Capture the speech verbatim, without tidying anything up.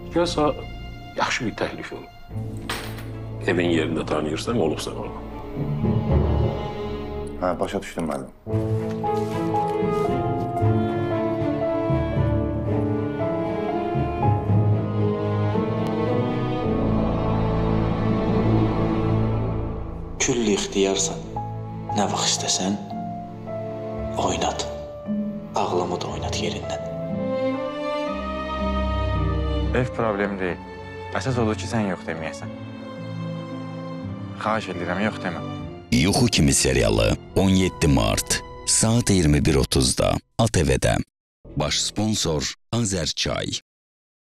Yasa yaxşı bir təklif olur. Evin yerində tanıyırsan, olubsan onu. Ha, başa düşdüm müəllim. Külli ixtiyarsan, nə vaxt istəsən, oynat. Ağlamı da oynat yerindən. Ev problemi deyil. Əsas odur ki, sən yox deməyəsən. Xahiş edirəm, yox demə. Yuxu kimi serialı on yeddi mart saat iyirmi bir otuzda A T V'də. Baş sponsor Azərçay.